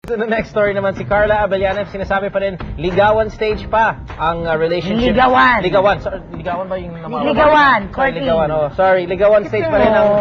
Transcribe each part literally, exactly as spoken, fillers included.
So the next story naman, si Carla Abellana, sinasabi pa rin, ligawan stage pa ang uh, relationship. Ligawan. Ligawan. So, ligawan ba yung namawag? Ligawan. Sorry, ligawan. Oh, sorry, ligawan stage pa rin ang...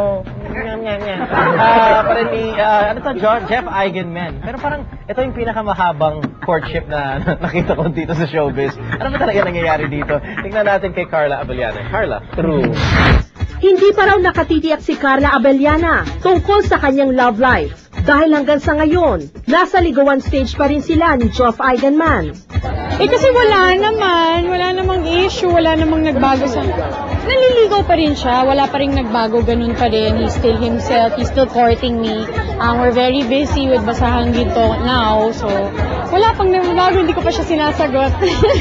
Uh, pa rin ni, uh, ano to, John, Jeff Eigenman. Pero parang, ito yung pinakamahabang courtship na nakita ko dito sa showbiz. Ano ba talaga nangyayari dito? Tingnan natin kay Carla Abellana. Carla, true. Hindi pa raw nakatitiyak si Carla Abellana tungkol sa kanyang love life. Dahil hanggang sa ngayon, nasa ligawan stage pa rin sila ni Jeff Eigenman. Eh kasi wala naman, wala namang issue, wala namang nagbago sa... Naliligaw pa rin siya, wala pa rin nagbago, ganun pa rin. He's still himself, he's still courting me. Um, we're very busy with Basahang Ginto now, so wala pang nagbago, hindi ko pa siya sinasagot.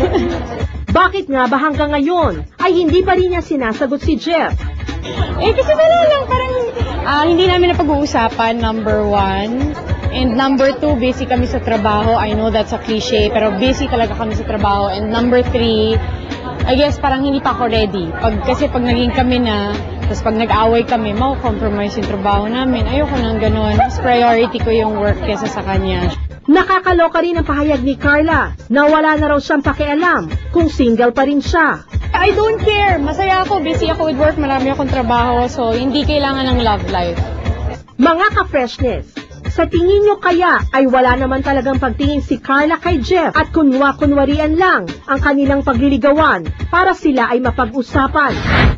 Bakit nga ba hanggang ngayon ay hindi pa rin niya sinasagot si Jeff? Eh kasi wala lang, parang uh, hindi namin napag-uusapan, number one. And number two, busy kami sa trabaho. I know that's a cliche, pero busy talaga kami sa trabaho. And number three, I guess parang hindi pa ako ready. Pag, kasi pag naging kami na, tapos pag nag-away kami, mau-compromise yung trabaho namin. Ayoko nang ganun. Mas priority ko yung work kesa sa kanya. Nakakaloka rin ang pahayag ni Carla na wala na raw siyang pakialam kung single pa rin siya. I don't care. Masaya ako. Busy ako with work. Marami akong trabaho. So, hindi kailangan ng love life. Mga ka-freshness, sa tingin nyo kaya ay wala naman talagang pagtingin si Carla kay Jeff at kunwa-kunwarian lang ang kanilang pagliligawan para sila ay mapag-usapan?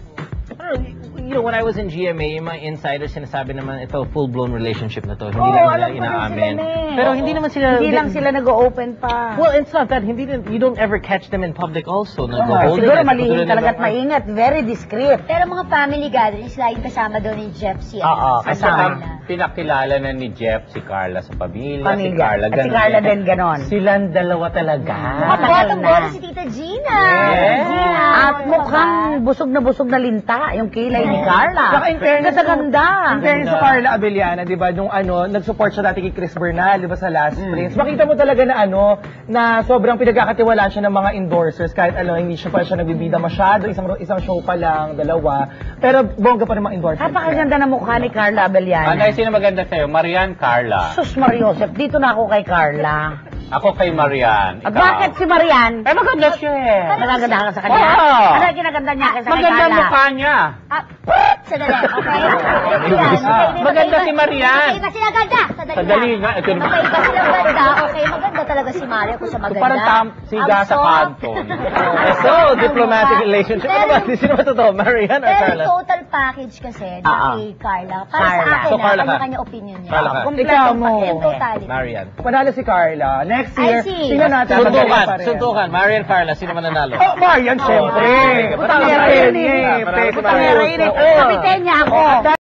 You know, when I was in G M A, yung mga insiders sinasabi naman ito, full-blown relationship na to. Hindi Oo, lang alam nila ko rin inaamin. sila eh. Pero hindi naman sila... Hindi lang sila nag-o-open pa. Well, it's not that. Hindi, you don't ever catch them in public also. Oh, Nag-hold siguro it. malihim talaga at maingat. Very discreet. Pero mga family gatherings, laging kasama doon ni Jeff si Oo, si kasama. Carla. Pinakilala na ni Jeff si Carla sa pamilya, Pamilya. si Carla At si Carla din ganon. Silang dalawa talaga. Matagal Bottom na. boto si Tita Gina. Yes. Gina. At mukhang busog na busog na linta yung kilay ni Carla. Saka in fairness, ganda. in fairness sa Carla Abellana, di ba, nung ano, nag-support siya dati kay Chris Bernal, di ba, sa Last Prince. Makita mo talaga na ano, na sobrang pinagkakatiwalaan siya ng mga endorsers, kahit ano, hindi siya pa siya nagbibida masyado, isang isang show pa lang, dalawa. Pero bongga pa rin mga endorsers. Napakaganda na mukha ni Carla Abellana. Ano yung sino maganda sa'yo? Marian, Carla. Sus Mariosep, dito na ako kay Carla. Ako kay Marian. At Ikaw? bakit si Marian? Eh, maganda siya eh. Nagaganda ka sa kanya? Wow. Ano yung kinaganda niya kaysa kay Maganda Carla? ang mukha niya. Ah, sandali, okay? Ayan, okay. Maganda si Marian. Magkaiba sila ganda. Sandali, Sandali nga, ito naman. Magkaiba silang ganda. Okay, maganda talaga si Mario kung sa maganda. Parang tam, siga Ang sa soft. kanton. So, diplomatic relationship. Ano ba? Sino ba totoo? Marian or Pero Carla? total package kasi Ah, ah. kay Carla. Para Carla. sa akin So, na, Carla ka? kanya-kanya opinion niya. Carla ka? Ikaw mo. In totality. Marian. Panalo si Carla. Next I year, see. tingnan natin. Suntukan, magaling pa rin. suntukan. Marian, Carla, sino mananalo? Oh, Marian, syempre. Okay. Utang na rin eh. Panalo si Utang na Marian. rin eh. Kapiten niya ako.